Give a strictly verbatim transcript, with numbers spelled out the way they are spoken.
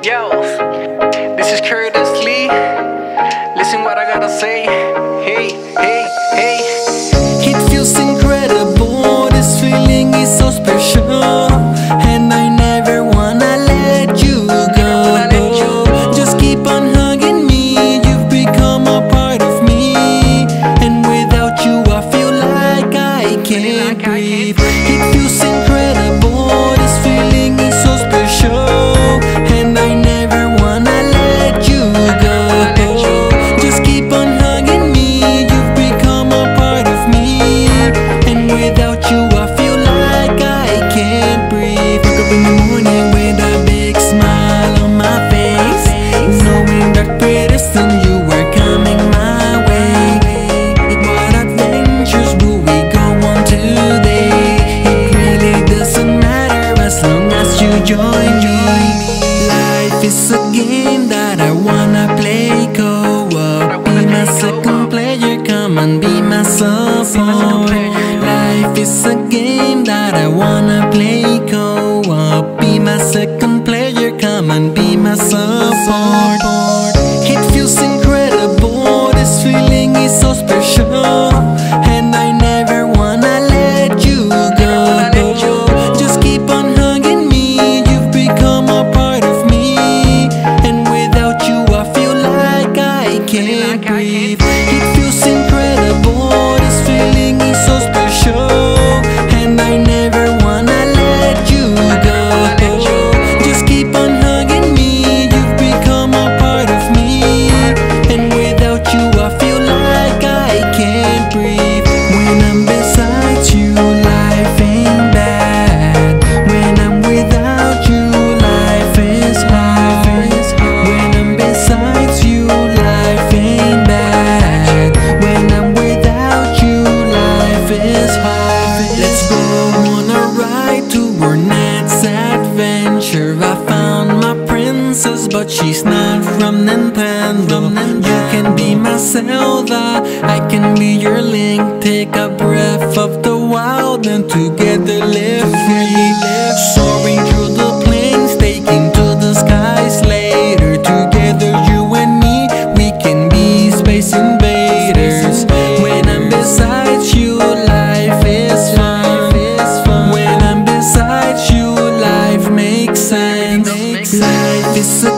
Yo, this is Curtis Lee. Listen what I gotta say. Hey, hey, hey. It feels incredible, this feeling is so special, and I never wanna let you go. Just keep on hugging me, you've become a part of me, and without you I feel like I can't breathe. It feels incredible, this feeling is so special, and I never wanna let you go. Just keep on hugging me, you've become a part of me, and without you I feel like I can't breathe. Wake up in the morning with a big smile on my face, knowing that pretty soon you were coming my way. What adventures will we go on today? It really doesn't matter as long as you join me. Life is a game that I wanna play co-op. Be my second player, come and be my support. Life is a game that I wanna play co-op. Be my second player, come and be my support. It feels incredible, this feeling is so special, and I never wanna let you go. Just keep on hugging me, you've become a part of me, and without you I feel like I can't breathe. It feels incredible, this feeling is so special, and I never wanna let you go. Just keep on hugging me, you've become a part of me, and without you I feel like I can't breathe. When I'm beside you, life ain't bad. When I'm without you, life is hard. When I'm beside you, life ain't bad. When I'm without you, life is hard. Let's go on a ride to our next adventure. I found my princess, but she's not from Nintendo. You can be my Zelda, I can be your Link. Take a breath of the wild and together live free. Soaring through the plains, taking to the skies later. Together you and me, we can be space invaders. When I'm beside you, life is fun. When I'm beside you, life makes sense. Life is a